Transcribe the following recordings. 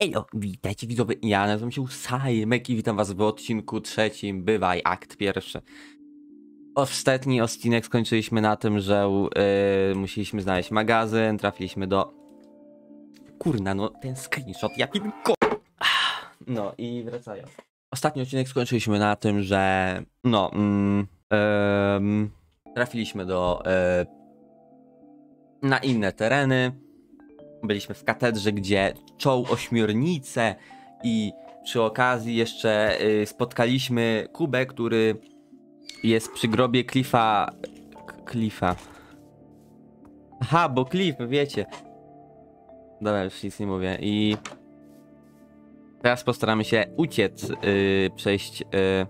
Ejo, witajcie widzowie, ja nazywam się Sajmek i witam was w odcinku trzecim, bywaj, akt pierwszy. Ostatni odcinek skończyliśmy na tym, że musieliśmy znaleźć magazyn, trafiliśmy do... Kurna, no ten screenshot, jaki ko... No i wracając. Ostatni odcinek skończyliśmy na tym, że... No, trafiliśmy do... na inne tereny. Byliśmy w katedrze, gdzie czoł ośmiornicę i przy okazji jeszcze spotkaliśmy Kubę, który jest przy grobie Cliffa. Aha, bo Cliff, wiecie. Dobra, już nic nie mówię. I teraz postaramy się uciec, przejść.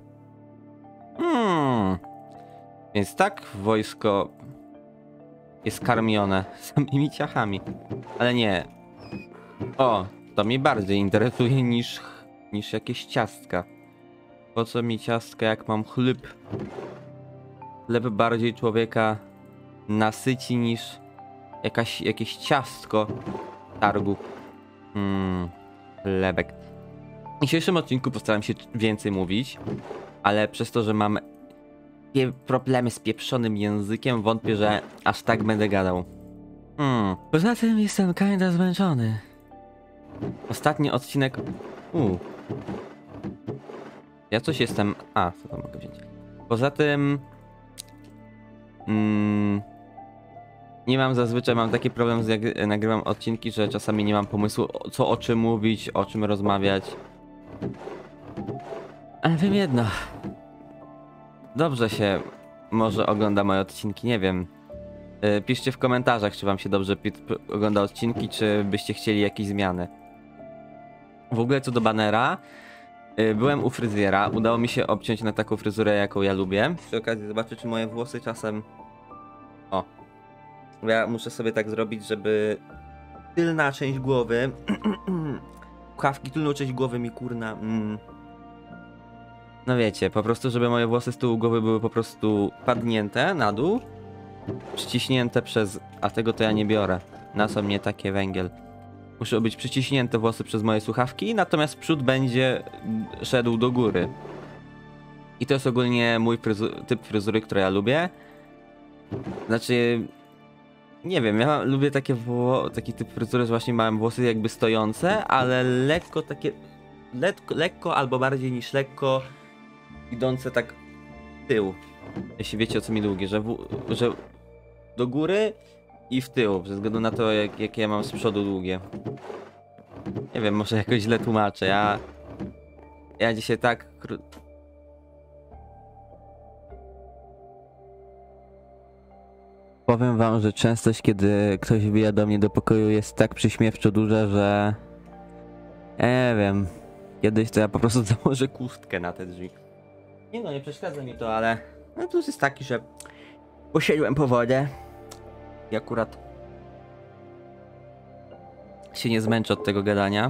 Więc tak, wojsko jest karmione samymi ciachami. Ale nie. O, to mnie bardziej interesuje niż jakieś ciastka. Po co mi ciastka, jak mam chleb? Chleb bardziej człowieka nasyci niż jakieś ciastko targu. Chlebek. W dzisiejszym odcinku postaram się więcej mówić, ale przez to, że mam problemy z pieprzonym językiem, wątpię, że aż tak będę gadał. Poza tym jestem kinda zmęczony. Ostatni odcinek... Ja coś jestem... co to mogę wziąć? Poza tym... Nie mam zazwyczaj, mam taki problem, jak nagrywam odcinki, że czasami nie mam pomysłu, co o czym mówić, o czym rozmawiać. Ale wiem jedno. Dobrze się może ogląda moje odcinki, nie wiem. Piszcie w komentarzach, czy wam się dobrze ogląda odcinki, czy byście chcieli jakieś zmiany. W ogóle co do banera, byłem u fryzjera, udało mi się obciąć na taką fryzurę, jaką ja lubię. Przy okazji zobaczę, czy moje włosy czasem... O. Ja muszę sobie tak zrobić, żeby tylna część głowy... Kawki, tylną część głowy mi kurna... No wiecie, po prostu, żeby moje włosy z tyłu głowy były po prostu padnięte na dół, przyciśnięte przez... A tego to ja nie biorę. Na co mnie takie węgiel. Muszą być przyciśnięte włosy przez moje słuchawki, natomiast przód będzie szedł do góry. I to jest ogólnie mój typ fryzury, który ja lubię. Znaczy... Nie wiem, ja lubię taki typ fryzury, że właśnie mam włosy jakby stojące, ale lekko takie... Lekko albo bardziej niż lekko idące tak w tył. Jeśli wiecie, o co mi długie, że do góry i w tył, ze względu na to, jakie ja mam z przodu długie. Nie wiem, może jakoś źle tłumaczę. Ja dzisiaj tak... Powiem wam, że częstość, kiedy ktoś wbija do mnie do pokoju, jest tak przyśmiewczo duża, że... Nie wiem. Kiedyś to ja po prostu założę kurtkę na te drzwi. Nie no, nie przeszkadza mi to, ale... No plus jest taki, że... Poszedłem po wodę. I akurat... się nie zmęczę od tego gadania.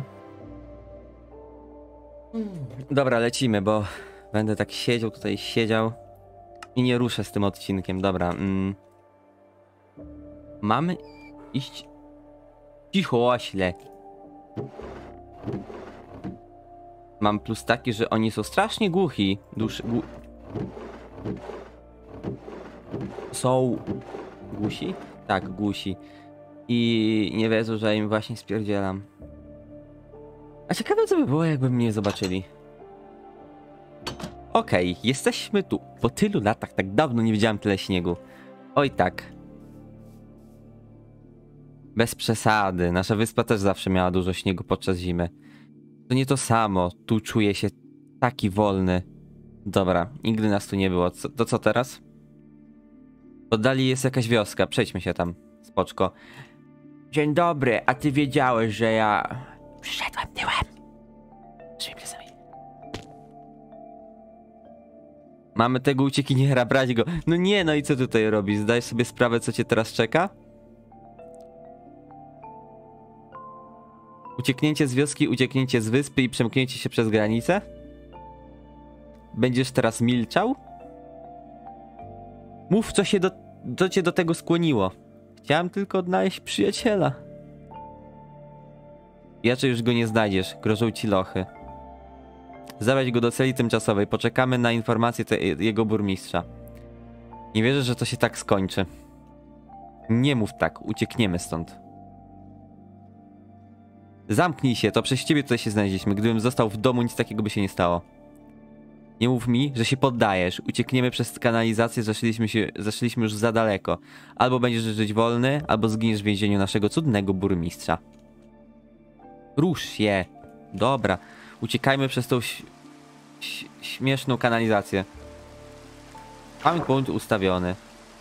Dobra, lecimy, bo... Będę tak siedział i nie ruszę z tym odcinkiem. Dobra. Mamy iść... Cicho, ośle. Mam plus taki, że oni są strasznie głuchi. Są... Głusi? Tak, głusi. I nie wiedzą, że im właśnie spierdzielam. A ciekawe, co by było, jakby mnie zobaczyli. Okej, jesteśmy tu. Po tylu latach, tak dawno nie widziałem tyle śniegu. Oj tak. Bez przesady. Nasza wyspa też zawsze miała dużo śniegu podczas zimy. To nie to samo. Tu czuję się taki wolny. Dobra, nigdy nas tu nie było. To co teraz? W oddali jest jakaś wioska. Przejdźmy się tam. Spoczko. Dzień dobry, a ty wiedziałeś, że ja... Przyszedłem tyłem. Mamy tego uciekiniera, brać go. No nie, no i co tutaj robisz? Zdajesz sobie sprawę, co cię teraz czeka? Ucieknięcie z wioski, ucieknięcie z wyspy i przemknięcie się przez granicę? Będziesz teraz milczał? Mów, co cię do tego skłoniło. Chciałem tylko odnaleźć przyjaciela. Inaczej już go nie znajdziesz. Grożą ci lochy. Zaweź go do celi tymczasowej. Poczekamy na informację jego burmistrza. Nie wierzę, że to się tak skończy. Nie mów tak. Uciekniemy stąd. Zamknij się. To przez ciebie tutaj się znaleźliśmy. Gdybym został w domu, nic takiego by się nie stało. Nie mów mi, że się poddajesz. Uciekniemy przez kanalizację. Zaszliśmy już za daleko. Albo będziesz żyć wolny, albo zginiesz w więzieniu naszego cudnego burmistrza. Rusz się. Dobra. Uciekajmy przez tą śmieszną kanalizację. Mam punkt ustawiony.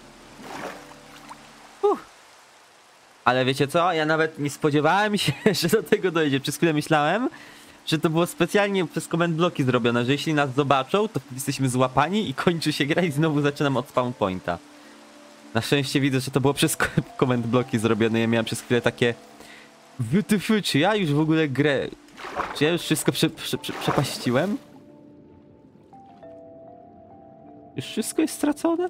Ale wiecie co? Ja nawet nie spodziewałem się, że do tego dojdzie. Przez chwilę myślałem, że to było specjalnie przez command bloki zrobione, że jeśli nas zobaczą, to jesteśmy złapani i kończy się gra i znowu zaczynam od spawn pointa. Na szczęście widzę, że to było przez command bloki zrobione. Ja miałem przez chwilę takie... WTF, czy ja już w ogóle grę... Czy ja już wszystko przepaściłem? Już wszystko jest stracone?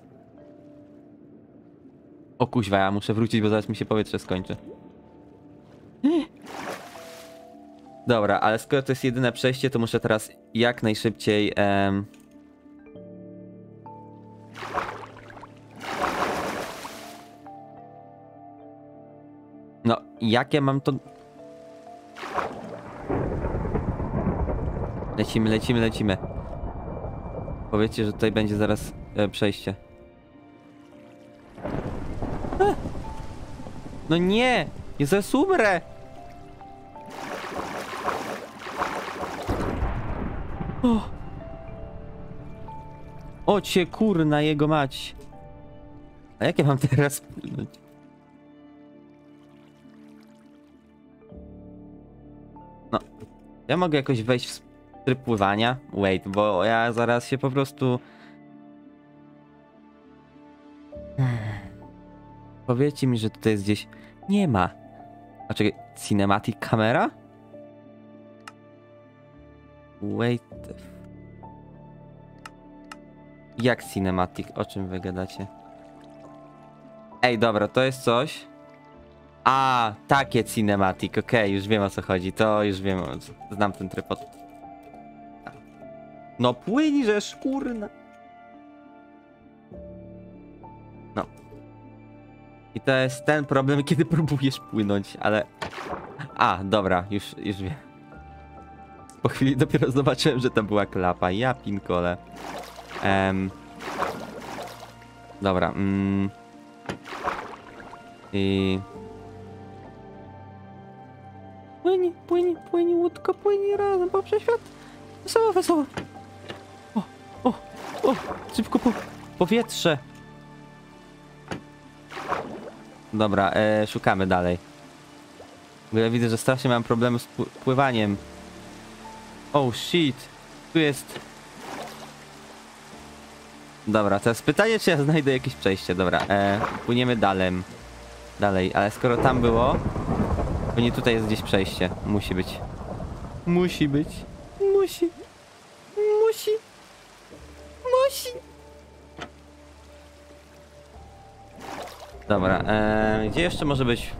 O kuźwa, ja muszę wrócić, bo zaraz mi się powietrze skończy. Dobra, ale skoro to jest jedyne przejście, to muszę teraz jak najszybciej... No, jak ja mam to... Lecimy. Powiedzcie, że tutaj będzie zaraz przejście. No nie! Ja zaraz umrę! O cię kurna jego mać! A jak ja mam teraz płynąć? No. Ja mogę jakoś wejść w tryb pływania? Wait, bo ja zaraz się po prostu... Powiedzcie mi, że tutaj jest gdzieś... Nie ma. A czekaj, cinematic camera? Wait... Jak cinematic? O czym wy gadacie? Ej, dobra, to jest coś. A, takie cinematic, okej, już wiem o co chodzi. To już wiem, znam ten tryb od... No płyń, że szkurna. No. I to jest ten problem, kiedy próbujesz płynąć, ale... A, dobra, już wiem. Po chwili dopiero zobaczyłem, że to była klapa. Ja pinkole. Dobra. I... Płyni, łódko, płyni razem po wszechświat. Wesoło. O, szybko powietrze. Dobra, szukamy dalej. Bo ja widzę, że strasznie mam problemy z pływaniem. Oh shit, tu jest... Dobra, teraz pytanie, czy ja znajdę jakieś przejście. Dobra, płyniemy dalej, ale skoro tam było, to nie tutaj jest gdzieś przejście. Musi być. Musi. Dobra, gdzie jeszcze może być?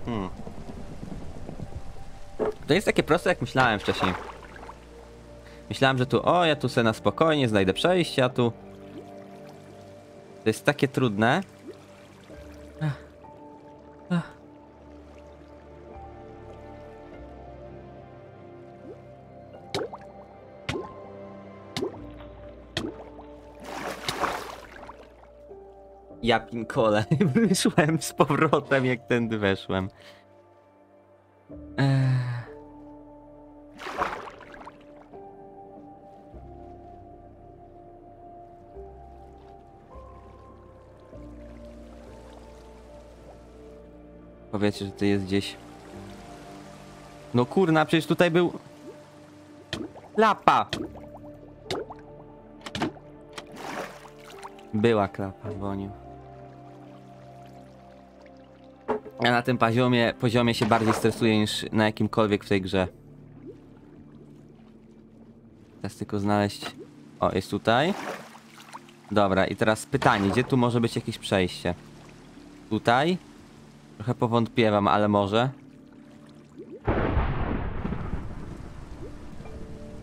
To jest takie proste, jak myślałem wcześniej. Myślałem, że tu, ja tu sobie na spokojnie znajdę przejście, a tu... To jest takie trudne. Ja pinkole. Wyszłem z powrotem, jak tędy weszłem. Powiecie, że to jest gdzieś... No kurna, przecież tutaj był... Klapa! Była klapa, Boniu. Ja na tym poziomie się bardziej stresuję niż na jakimkolwiek w tej grze. Teraz tylko znaleźć... O, jest tutaj. Dobra, i teraz pytanie, gdzie tu może być jakieś przejście? Tutaj? Trochę powątpiewam, ale może.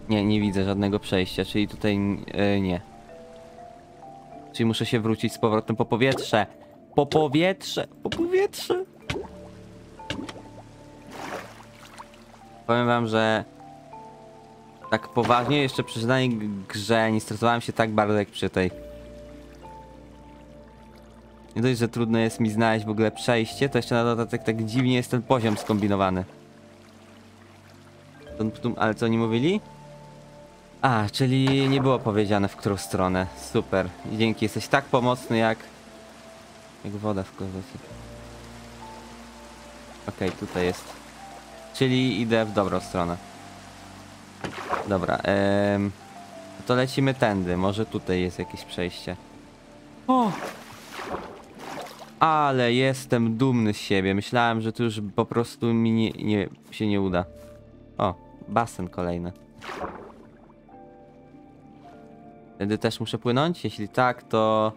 Nie, nie widzę żadnego przejścia, czyli tutaj nie. Czyli muszę się wrócić z powrotem po powietrze. Po powietrze! Po powietrze! Powiem wam, że tak poważnie jeszcze przy danej grze nie stresowałem się tak bardzo jak przy tej. Nie dość, że trudno jest mi znaleźć w ogóle przejście, to jeszcze na dodatek tak dziwnie jest ten poziom skombinowany. Ale co oni mówili? A, czyli nie było powiedziane w którą stronę. Super. Dzięki, jesteś tak pomocny jak woda w klozecie. Okej, tutaj jest. Czyli idę w dobrą stronę. Dobra, to lecimy tędy. Może tutaj jest jakieś przejście. O! Ale jestem dumny z siebie. Myślałem, że to już po prostu mi się nie uda. O, basen kolejny. Wtedy też muszę płynąć? Jeśli tak, to...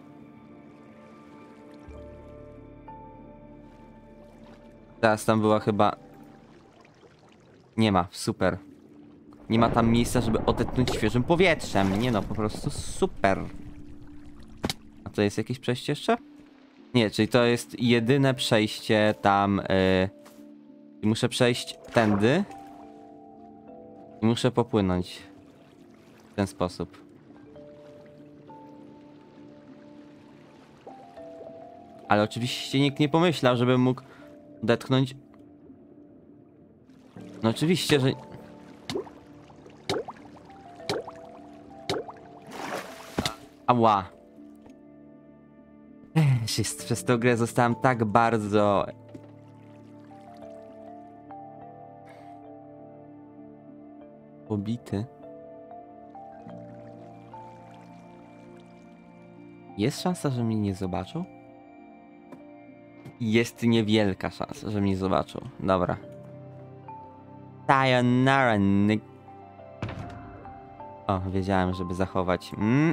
Teraz tam była chyba... Nie ma, super. Nie ma tam miejsca, żeby odetchnąć świeżym powietrzem. Nie no, po prostu super. A to jest jakieś przejście jeszcze? Nie, czyli to jest jedyne przejście tam... I muszę przejść tędy. I muszę popłynąć. W ten sposób. Ale oczywiście nikt nie pomyślał, żebym mógł odetchnąć. No oczywiście, że... Ała. Przez tę grę zostałem tak bardzo... pobity. Jest szansa, że mnie nie zobaczą? Jest niewielka szansa, że mnie zobaczą. Dobra. Sayonara, O, wiedziałem, żeby zachować.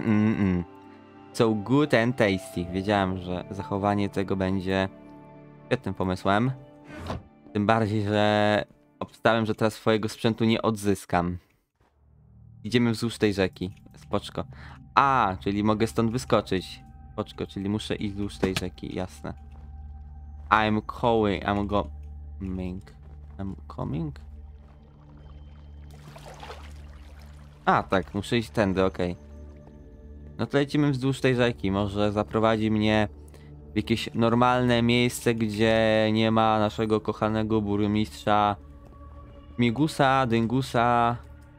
So good and tasty. Wiedziałem, że zachowanie tego będzie świetnym pomysłem. Tym bardziej, że obstałem, że teraz swojego sprzętu nie odzyskam. Idziemy wzdłuż tej rzeki. Spoczko. A, czyli mogę stąd wyskoczyć. Spoczko, czyli muszę iść wzdłuż tej rzeki. Jasne. I'm coming? A, tak, muszę iść tędy, okej. No to lecimy wzdłuż tej rzeki. Może zaprowadzi mnie w jakieś normalne miejsce, gdzie nie ma naszego kochanego burmistrza Migusa, Dyngusa,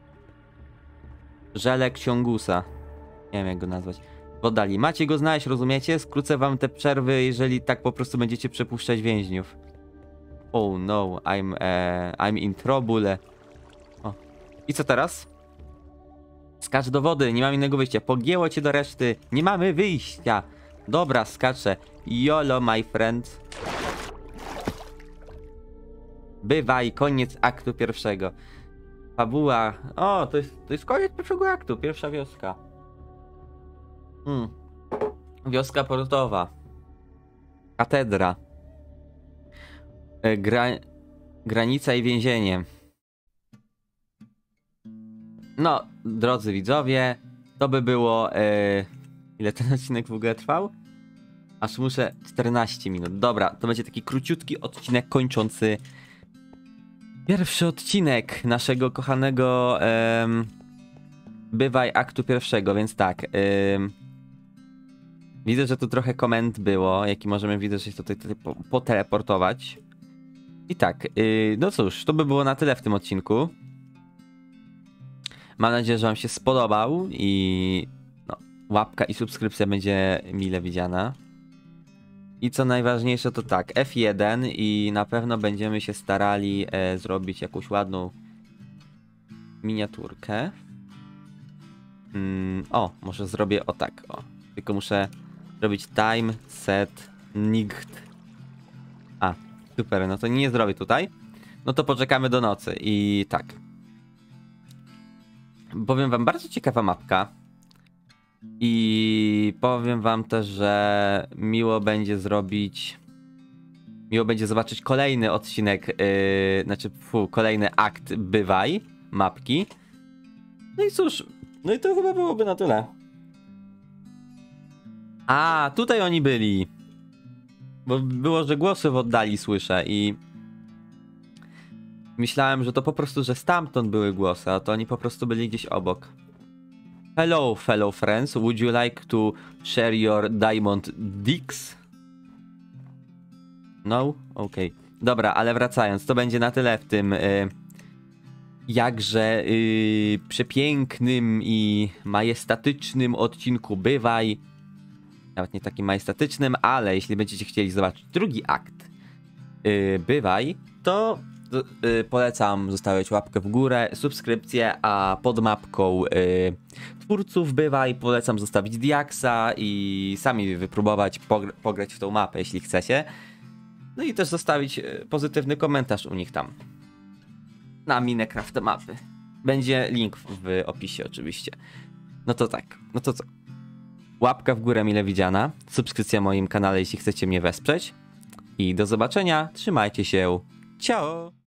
Żelek Ciągusa. Nie wiem jak go nazwać. Podali. Macie go znaleźć, rozumiecie? Skrócę wam te przerwy, jeżeli tak po prostu będziecie przepuszczać więźniów. Oh no, I'm in trouble. O. I co teraz? Skacz do wody, nie mam innego wyjścia. Pogięło cię do reszty, nie mamy wyjścia. Dobra, skaczę. YOLO, my friend. Bywaj, koniec aktu pierwszego. Fabuła. O, to jest koniec pierwszego aktu, pierwsza wioska. Wioska portowa. Katedra. Granica i więzienie. No, drodzy widzowie, to by było... ile ten odcinek w ogóle trwał? Aż muszę 14 minut. Dobra, to będzie taki króciutki odcinek kończący pierwszy odcinek naszego kochanego Bywaj aktu pierwszego, więc tak. Widzę, że tu trochę komend było, jaki możemy widzieć, że się tutaj poteleportować. I tak, no cóż, to by było na tyle w tym odcinku. Mam nadzieję, że wam się spodobał i no, łapka i subskrypcja będzie mile widziana. I co najważniejsze to tak, F1 i na pewno będziemy się starali zrobić jakąś ładną miniaturkę. O, może zrobię o tak, o. Tylko muszę zrobić time, set, night. A, super, no to nie zrobię tutaj. No to poczekamy do nocy i tak. Powiem wam, bardzo ciekawa mapka. I powiem wam też, że miło będzie zobaczyć kolejny odcinek, kolejny akt Bywaj mapki. No i cóż, no i to chyba byłoby na tyle. A, tutaj oni byli. Bo było, że głosy w oddali słyszę i... Myślałem, że to po prostu, że stamtąd były głosy, a to oni po prostu byli gdzieś obok. Hello, fellow friends. Would you like to share your diamond dicks? No? Okej. Dobra, ale wracając, to będzie na tyle w tym jakże przepięknym i majestatycznym odcinku Bywaj. Nawet nie takim majestatycznym, ale jeśli będziecie chcieli zobaczyć drugi akt Bywaj, to polecam zostawić łapkę w górę, subskrypcję, a pod mapką twórców Bywaj polecam zostawić Diaksa i sami wypróbować pograć w tą mapę, jeśli chcecie. No i też zostawić pozytywny komentarz u nich tam. Na Minecraft mapy. Będzie link w opisie oczywiście. No to tak, no to co? Łapka w górę mile widziana, subskrypcja w moim kanale, jeśli chcecie mnie wesprzeć. I do zobaczenia, trzymajcie się, ciao!